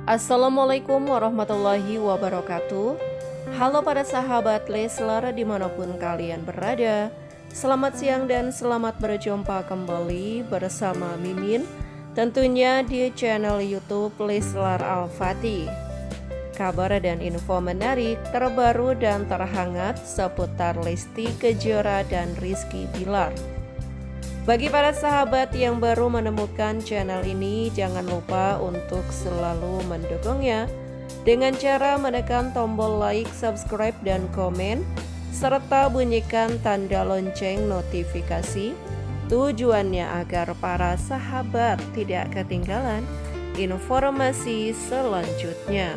Assalamualaikum warahmatullahi wabarakatuh. Halo para sahabat Leslar dimanapun kalian berada. Selamat siang dan selamat berjumpa kembali bersama Mimin, tentunya di channel YouTube Leslar Al-Fatih. Kabar dan info menarik, terbaru dan terhangat seputar Lesti Kejora dan Rizky Bilar. Bagi para sahabat yang baru menemukan channel ini, jangan lupa untuk selalu mendukungnya dengan cara menekan tombol like, subscribe, dan komen, serta bunyikan tanda lonceng notifikasi. Tujuannya agar para sahabat tidak ketinggalan informasi selanjutnya.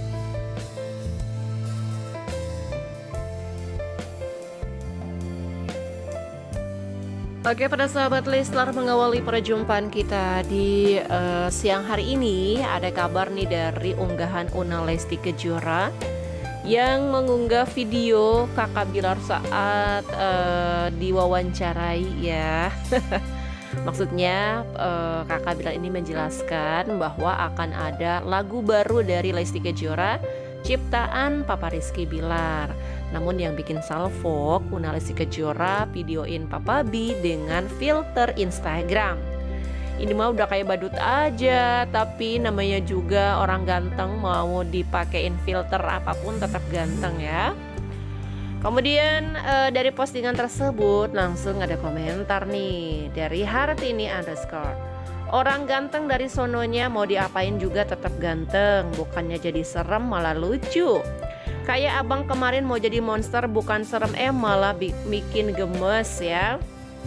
Oke, pada sahabat Leslar, mengawali perjumpaan kita di siang hari ini, ada kabar nih dari unggahan Una Lesti Kejora yang mengunggah video kakak Bilar saat diwawancarai ya. Maksudnya kakak Bilar ini menjelaskan bahwa akan ada lagu baru dari Lesti Kejora ciptaan Papa Rizky Bilar. Namun yang bikin salfok, Una Lesti Kejora videoin Papa B dengan filter Instagram. Ini mah udah kayak badut aja, tapi namanya juga orang ganteng, mau dipakein filter apapun tetap ganteng ya. Kemudian dari postingan tersebut langsung ada komentar nih dari Hartini _ orang ganteng dari sononya mau diapain juga tetap ganteng, bukannya jadi serem malah lucu. Kayak abang kemarin mau jadi monster bukan serem malah bikin gemes ya.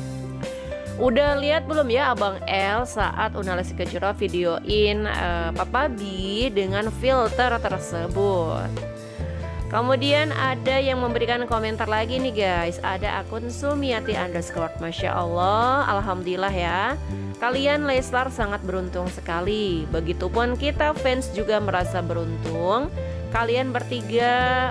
Udah lihat belum ya abang L saat Una Lesti Kejora videoin Papa B dengan filter tersebut. Kemudian ada yang memberikan komentar lagi nih guys. Ada akun Sumiati _ Masya Allah, alhamdulillah ya. Kalian Leslar sangat beruntung sekali. Begitupun kita fans juga merasa beruntung. Kalian bertiga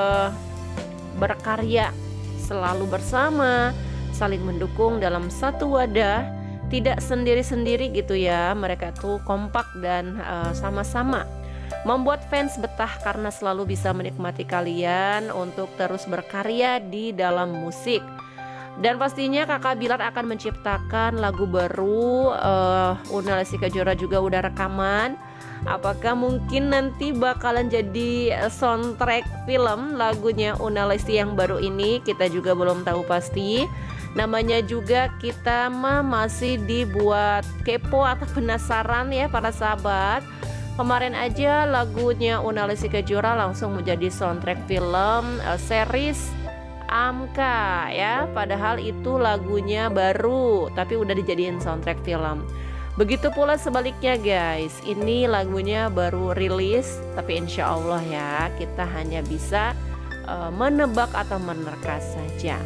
berkarya selalu bersama, saling mendukung dalam satu wadah, tidak sendiri-sendiri gitu ya. Mereka tuh kompak dan sama-sama membuat fans betah karena selalu bisa menikmati kalian untuk terus berkarya di dalam musik. Dan pastinya kakak Bilar akan menciptakan lagu baru. Una Lesti Kejora juga udah rekaman. Apakah mungkin nanti bakalan jadi soundtrack film lagunya Una Lesti yang baru ini? Kita juga belum tahu pasti. Namanya juga kita masih dibuat kepo atau penasaran ya para sahabat. Kemarin aja lagunya Una Lesti Kejora langsung menjadi soundtrack film series Amka ya. Padahal itu lagunya baru tapi udah dijadiin soundtrack film. Begitu pula sebaliknya guys, ini lagunya baru rilis tapi insya Allah ya kita hanya bisa menebak atau menerka saja.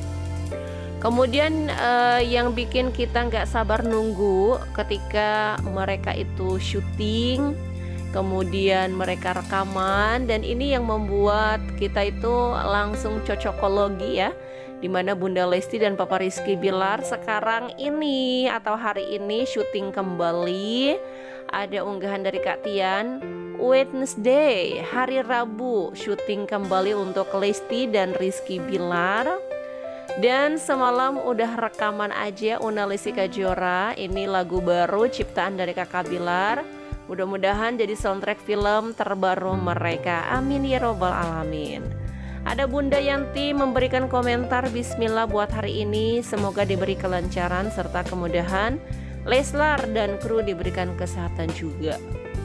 Kemudian yang bikin kita nggak sabar nunggu ketika mereka itu syuting, kemudian mereka rekaman, dan ini yang membuat kita itu langsung cocokologi ya, dimana Bunda Lesti dan Papa Rizky Bilar sekarang ini atau hari ini syuting kembali. Ada unggahan dari Kak Tian, Wednesday hari Rabu syuting kembali untuk Lesti dan Rizky Bilar. Dan semalam udah rekaman aja Una Lesti Kejora. Ini lagu baru ciptaan dari kakak Bilar. Mudah-mudahan jadi soundtrack film terbaru mereka. Amin ya robbal alamin. Ada Bunda Yanti memberikan komentar, Bismillah buat hari ini, semoga diberi kelancaran serta kemudahan. Leslar dan kru diberikan kesehatan juga.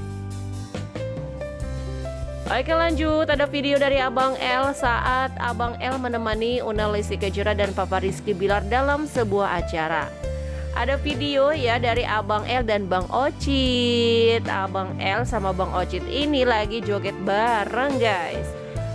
Oke lanjut, ada video dari Abang L saat Abang L menemani Una Lesti Kejora dan Papa Rizky Bilar dalam sebuah acara. Ada video ya dari Abang L dan Bang Ocit. Abang L sama Bang Ocit ini lagi joget bareng guys.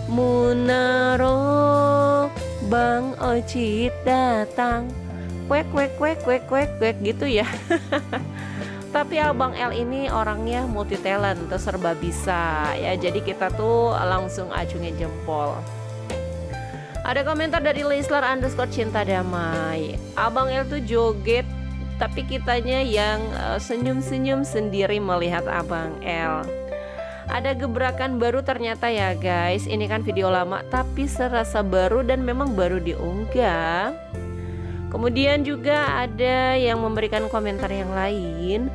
Munaro Bang Ocit datang, kwek kwek kwek kwek kwek kwek gitu ya. Tapi Abang L ini orangnya multi talent, tuh serba bisa ya. Jadi kita tuh langsung acungin jempol. Ada komentar dari Leslar _ Cinta Damai. Abang L tuh joget tapi kitanya yang senyum-senyum sendiri melihat Abang L. Ada gebrakan baru ternyata ya guys. Ini kan video lama tapi serasa baru dan memang baru diunggah. Kemudian juga ada yang memberikan komentar yang lain.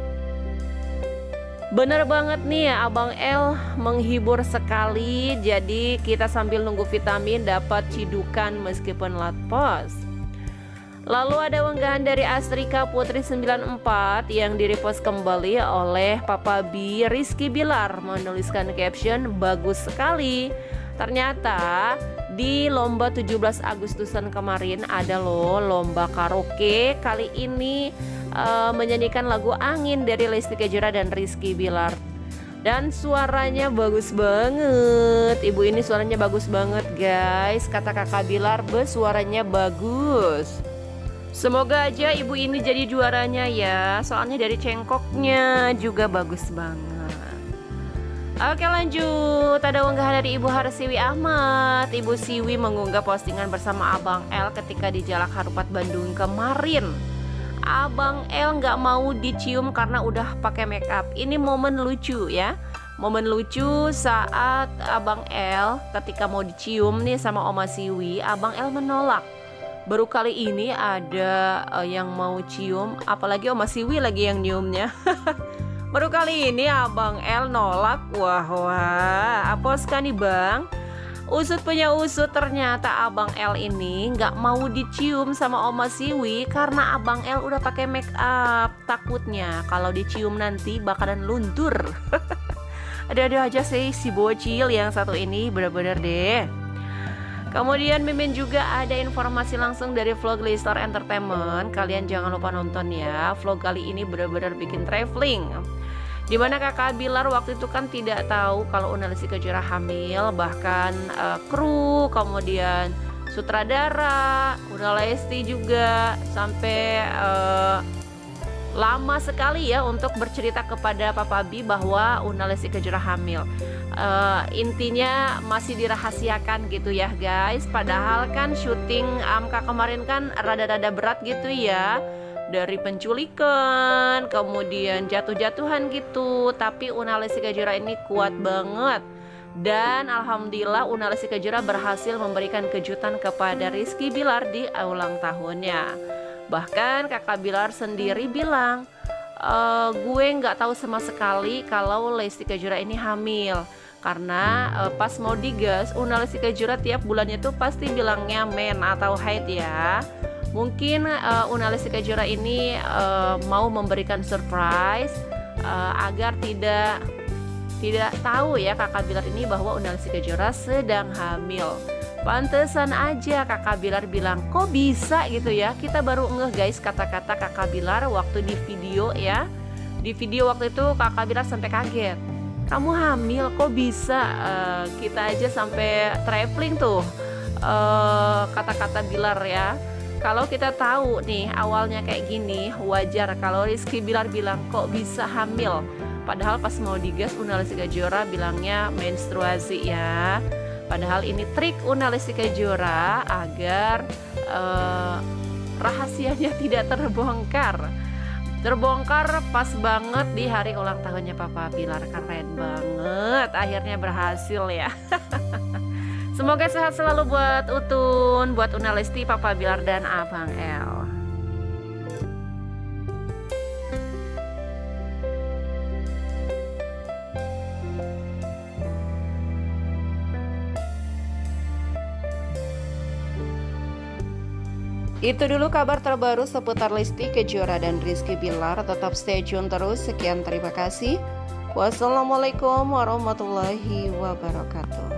Bener banget nih ya, Abang L menghibur sekali. Jadi kita sambil nunggu vitamin dapat cidukan meskipun lat pos. Lalu ada unggahan dari Astrika Putri 94 yang direpost kembali oleh Papa B Rizky Bilar, menuliskan caption bagus sekali. Ternyata di lomba 17 Agustusan kemarin ada loh lomba karaoke. Kali ini menyanyikan lagu Angin dari Lesti Kejora dan Rizky Bilar. Dan suaranya bagus banget. Ibu ini suaranya bagus banget guys. Kata kakak Bilar, suaranya bagus. Semoga aja ibu ini jadi juaranya ya. Soalnya dari cengkoknya juga bagus banget. Oke lanjut, ada unggahan dari Ibu Harsiwi Ahmad. Ibu Siwi mengunggah postingan bersama Abang L ketika di Jalak Harupat Bandung kemarin. Abang L nggak mau dicium karena udah pakai make up. Ini momen lucu ya. Momen lucu saat Abang L ketika mau dicium nih sama Oma Siwi, Abang L menolak. Baru kali ini ada yang mau cium, apalagi Oma Siwi lagi yang nyiumnya. Baru kali ini Abang L nolak. Wah, apos kan nih bang. Usut punya usut, ternyata Abang L ini nggak mau dicium sama Oma Siwi karena Abang L udah pakai make up. Takutnya kalau dicium nanti bakalan luntur. Ada-ada aja sih si bocil yang satu ini, bener-bener deh. Kemudian Mimin juga ada informasi langsung dari vlog Listar Entertainment. Kalian jangan lupa nonton ya. Vlog kali ini bener-bener bikin traveling. Dimana kakak Bilar waktu itu kan tidak tahu kalau Una Lesti Kejora hamil. Bahkan kru, kemudian sutradara, Una Lesti juga sampai lama sekali ya untuk bercerita kepada Papa B bahwa Una Lesti Kejora hamil. Intinya masih dirahasiakan gitu ya guys. Padahal kan syuting Amka kemarin kan rada-rada berat gitu ya. Dari penculikan, kemudian jatuh-jatuhan gitu. Tapi Una Lesti Kejora ini kuat banget. Dan alhamdulillah Una Lesti Kejora berhasil memberikan kejutan kepada Rizky Bilar di ulang tahunnya. Bahkan kakak Bilar sendiri bilang, gue nggak tahu sama sekali kalau Lesti Kejora ini hamil. Karena pas mau digas, Una Lesti Kejora tiap bulannya tuh pasti bilangnya men atau haid ya. Mungkin Una Lesti Kejora ini mau memberikan surprise agar tidak tahu ya kakak Bilar ini bahwa Una Lesti Kejora sedang hamil. Pantesan aja kakak Bilar bilang kok bisa gitu ya. Kita baru ngeh guys kata-kata kakak Bilar waktu di video ya. Di video waktu itu kakak Bilar sampai kaget. Kamu hamil kok bisa? Kita aja sampai traveling tuh kata-kata Bilar ya. Kalau kita tahu nih awalnya kayak gini, wajar kalau Rizky Bilar bilang kok bisa hamil. Padahal pas mau digas Una Lesti Kejora bilangnya menstruasi ya. Padahal ini trik Una Lesti Kejora agar rahasianya tidak terbongkar. Terbongkar pas banget di hari ulang tahunnya Papa Bilar. Keren banget, akhirnya berhasil ya. Semoga sehat selalu buat Utun, buat Una Lesti, Papa Bilar, dan Abang L. Itu dulu kabar terbaru seputar Lesti Kejora dan Rizky Bilar. Tetap stay tune terus. Sekian, terima kasih. Wassalamualaikum warahmatullahi wabarakatuh.